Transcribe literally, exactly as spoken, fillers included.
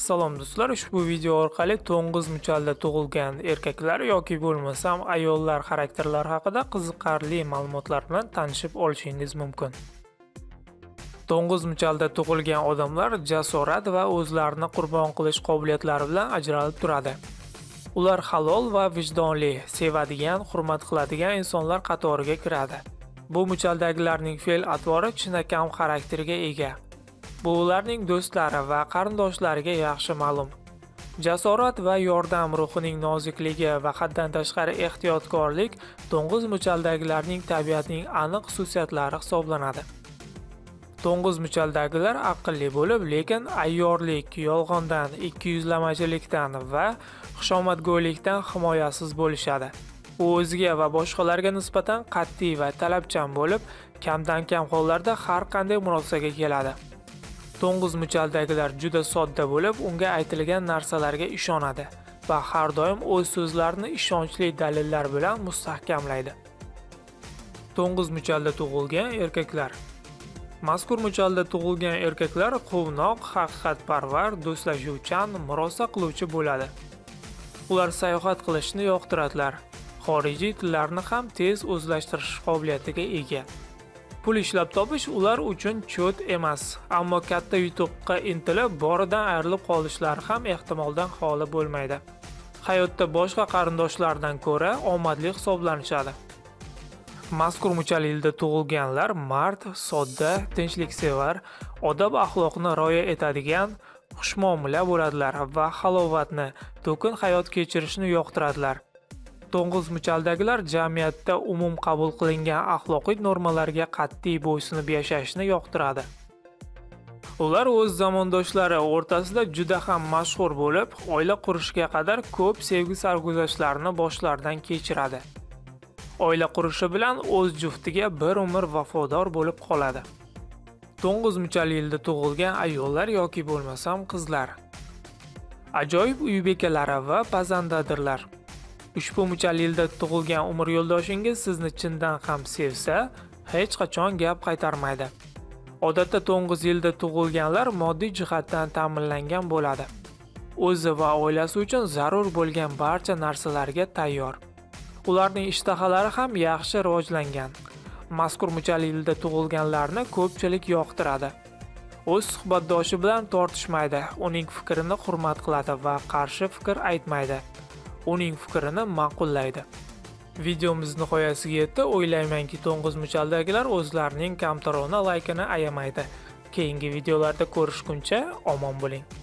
Assalom do'stlar, ushbu video orqali to'ng'iz muchalda tug'ilgan erkaklar yoki bo'lmasam ayollar xarakterlari haqida qiziqarli ma'lumotlar bilan tanishib olishingiz mumkin. To'ng'iz muchalda tug'ilgan odamlar jasorat va o'zlarini qurbon qilish qobiliyatlari bilan ajralib turadi. Ular halol va vijdonli, sevadigan, hurmat qiladigan insonlar qatoriga kiradi. Bu muchaldagilarning fe'l-atvori chinakam xarakterga ega. Bu ularning do'stlari va qarindoshlariga yaxshi ma'lum. Jasorat va yordam ruhining nozikligi va haddan tashqari ehtiyotkorlik to'ng'iz muchaldagilarning tabiatining aniq xususiyatlari hisoblanadi. To'ng'iz muchaldagilar aqlli bo'lib, lekin ayyorlik, yolg'ondan, ikkiyuzlamachilikdan va xushomadgo'ylikdan himoyasiz bo'lishadi. U o'ziga va boshqalarga nisbatan qat'iy va talabchan bo'lib, kamdan-kam hollarda har qanday murosaga keladi. To'ng'iz muchaldagilar juda sodda bo'lib, unga aytilgan narsalarga ishonadi va har doim o'z so'zlarini ishonchli dalillar bilan mustahkamlaydi. To'ng'iz muchalda tug'ilgan erkaklar. Mazkur muchalda tug'ilgan erkaklar quvnoq, haqiqatparvar, do'stlashuvchan, murosa qiluvchi bo'ladi. Ular sayohat qilishni yoqtiradilar. Xorijiy tillarni ham tez o'zlashtirish qobiliyatiga ega. Pul ishlab topish ular uchun cho't emas, ammo katta yutuqqa intilib, boridan ayrilib qolishlari ham ehtimoldan xoli bo'lmaydi. Hayotda boshqa qarindoshlardan ko'ra omadli hisoblanishadi. Mazkur muchal yilda tug'ilganlar mard, sodda, tinchliksevar, odob-axloqni rioya etadigan, xushmuomala bo'ladilar va halovatni, to'kin hayot kechirishni yoqtiradilar. To'ng'iz muchaldagilar jamiyatda umum qabul qilingan axloqiy normalarga qat'iy bo'ysunib yashashni yoqtiradi. Ular o'z zamondoshlari o'rtasida juda ham mashhur bo'lib, oila qurishga qadar ko'p sevgi sarguzashtlarini boshlaridan kechiradi. Oila qurishi bilan o'z juftiga bir umr vafodor bo'lib qoladi. To'ng'iz muchal yilda tug'ilgan ayollar yoki bo'lmasam qizlar. Ajoyib uy bekalari va pazandadirlar. Ushbu muchal yilda tug'ilgan umr yo'ldoshingiz sizni chindan ham sevsa, hech qachon gap qaytarmaydi. Odatda to'ng'iz yilda tug'ilganlar moddiy jihatdan ta'minlangan bo'ladi. O'zi va oilasi uchun zarur bo'lgan barcha narsalarga tayyor. Ularning ishtahalari ham yaxshi rivojlangan. Mazkur muchal yilda tug'ilganlarni ko'pchilik yoqtiradi. O'z suhbatdoshi bilan tortishmaydi, uning fikrini hurmat qiladi va qarshi fikr aytmaydi. Uning fikrini ma'qullaydi. Videomiz nihoyasiga yetdi. O'ylaymanki, to'ng'iz muchaldagilar o'zlarining kamtarona laykini ayamaydi. Keyingi videolarda ko'rishguncha omon bo'ling.